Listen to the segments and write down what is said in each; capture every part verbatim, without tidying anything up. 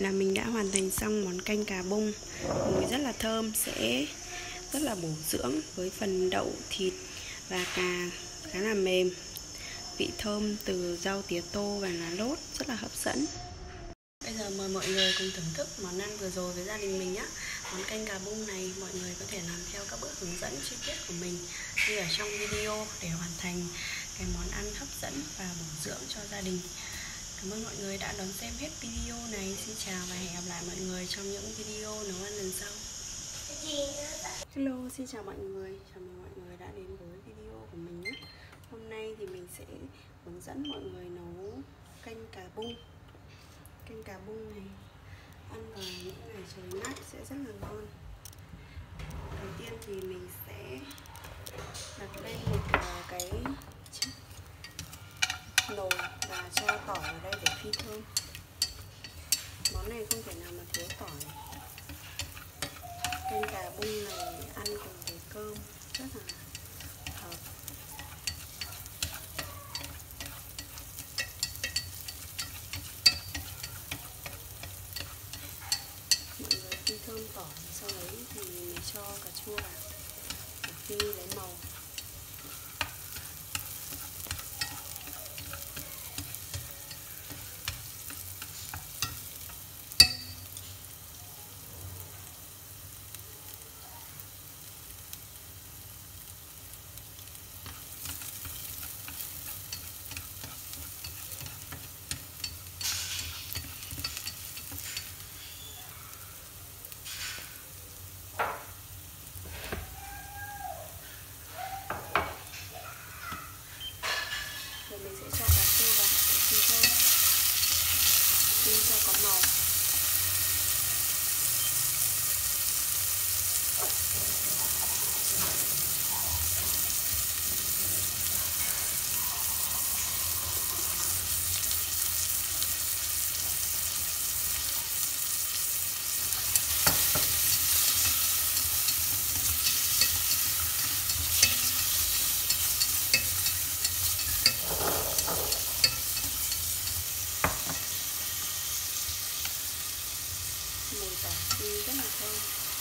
là mình đã hoàn thành xong món canh cà bung. Mùi rất là thơm, sẽ rất là bổ dưỡng với phần đậu, thịt và cà khá là mềm. Vị thơm từ rau tía tô và lá lốt rất là hấp dẫn. Bây giờ mời mọi người cùng thưởng thức món ăn vừa rồi với gia đình mình nhé. Món canh cà bung này mọi người có thể làm theo các bước hướng dẫn chi tiết của mình như ở trong video để hoàn thành cái món ăn hấp dẫn và bổ dưỡng cho gia đình. Cảm ơn mọi người đã đón xem hết video này. Xin chào và hẹn gặp lại mọi người trong những video nấu ăn lần sau. Hello, xin chào mọi người. Chào mừng mọi người đã đến với video của mình nhé. Hôm nay thì mình sẽ hướng dẫn mọi người nấu canh cà bung. Canh cà bung này ăn vào những ngày trời mát sẽ rất là ngon. Đầu tiên thì mình sẽ đặt lên một cái nồi và cho tỏi vào đây để phi thơm. Món này không thể nào mà thiếu tỏi. Canh cà bung này ăn cùng với cơm rất là hợp. Mọi người phi thơm tỏi, sau đấy thì mình cho cà chua vào để phi lấy màu. Rồi mình sẽ cho cà chua vào để phi thơm, phi cho có màu. Mùi tỏi phi rất là thơm.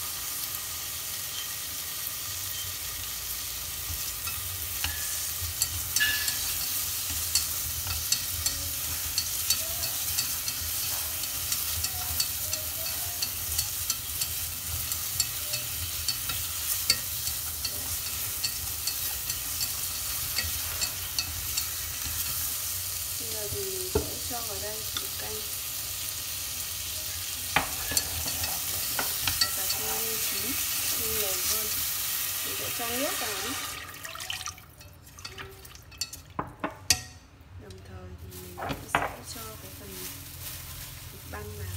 Bây giờ thì mình sẽ cho vào đây một canh. Chín mềm hơn, mình sẽ cho nước vào. Đồng thời thì mình cũng sẽ cho cái phần thịt băm vào.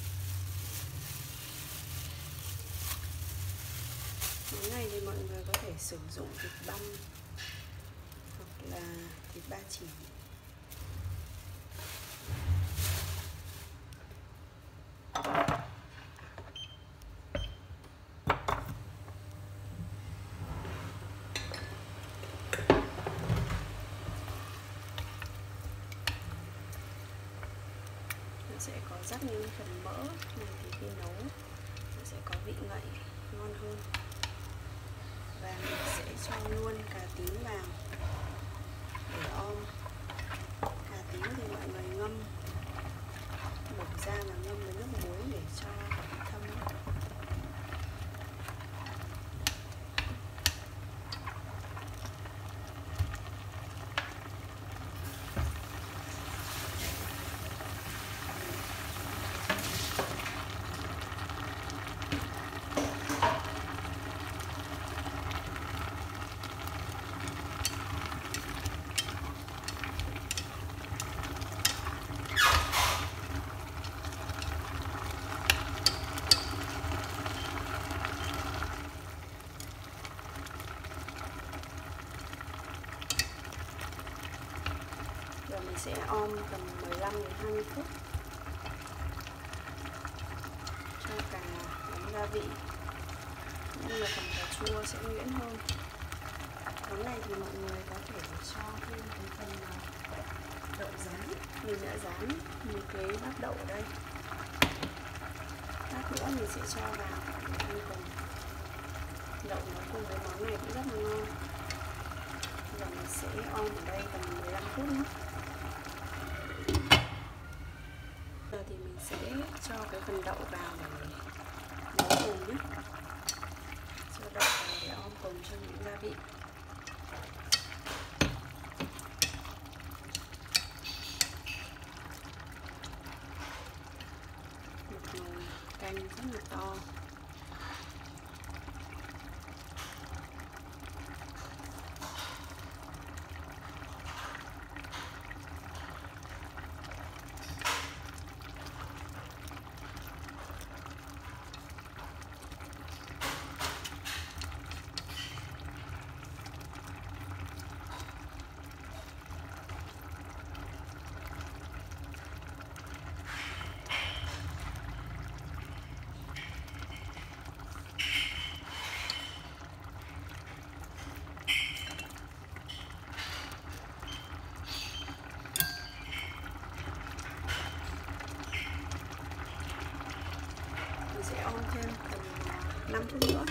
Món này thì mọi người có thể sử dụng thịt băm hoặc là thịt ba chỉ. Sẽ có rất những phần mỡ này thì khi nấu nó sẽ có vị ngậy ngon hơn. Và mình sẽ cho luôn cà tím vào để om. Cà tím thì mọi người ngâm, bổ ra và ngâm với nước muối để cho vị thơm. Rồi mình sẽ om tầm mười lăm đến hai mươi phút cho cà nấm gia vị cũng như là phần cà chua sẽ nhuyễn hơn. Món này thì mọi người có thể cho thêm cái phần đậu rán. Mình đã rán một cái bát đậu ở đây. mình sẽ cho vào để ăn cùng. Đậu nấu cùng với món này cũng rất là ngon. Giờ mình sẽ om ở đây tầm mười lăm phút nữa. Giờ thì mình sẽ cho cái phần đậu vào để nấu cùng nhé. Cho đậu vào để om cùng cho những gia vị. Một nồi canh rất là to. Sẽ om thêm tầm năm phút nữa.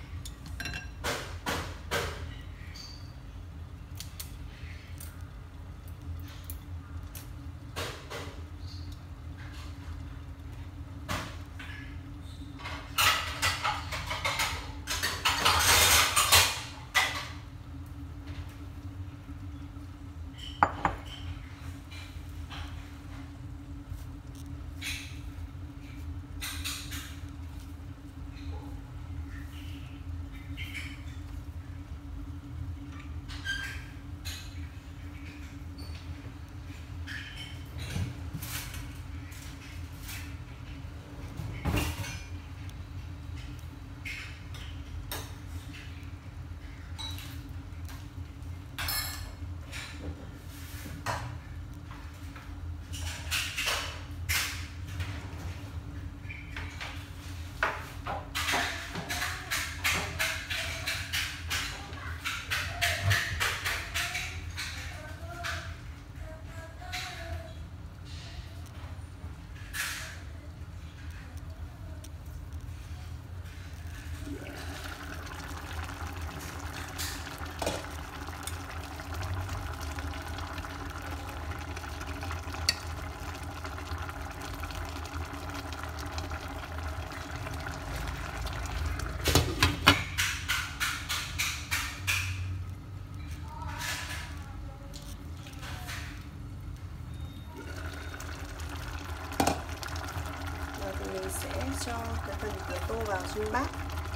Mình sẽ cho cái phần tía tô vào trong bát.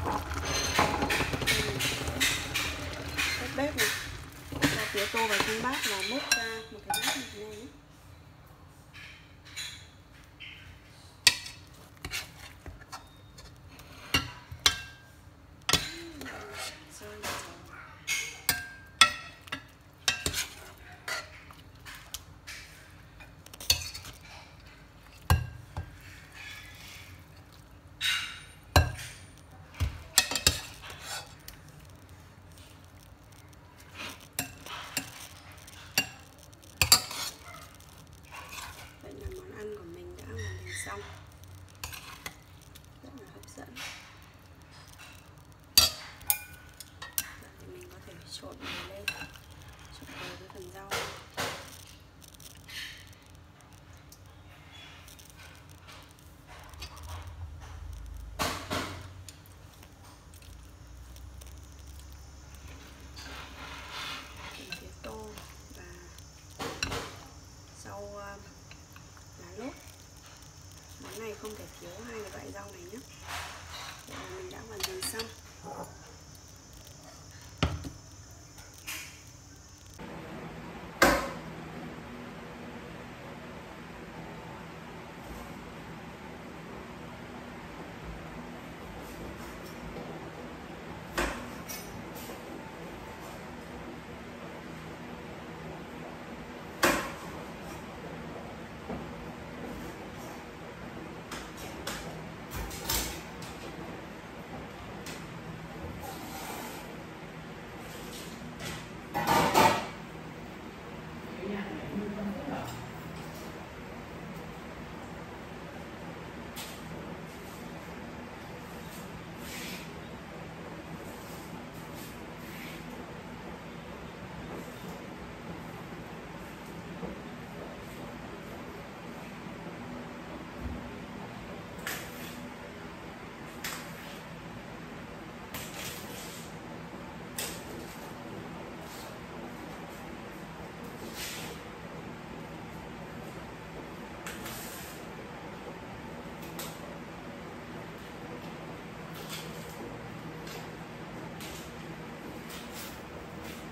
Tắt bếp này, cho tía tô vào trong bát và múc ra một cái bát như thế này nhé. Xong rất là hấp dẫn. Giờ thì mình có thể trộn đều lên, trộn đều với phần rau. Phần tía tô và rau lá lốt. Món này không thể thiếu hai loại rau này nhé. Mình đã hoàn thành xong.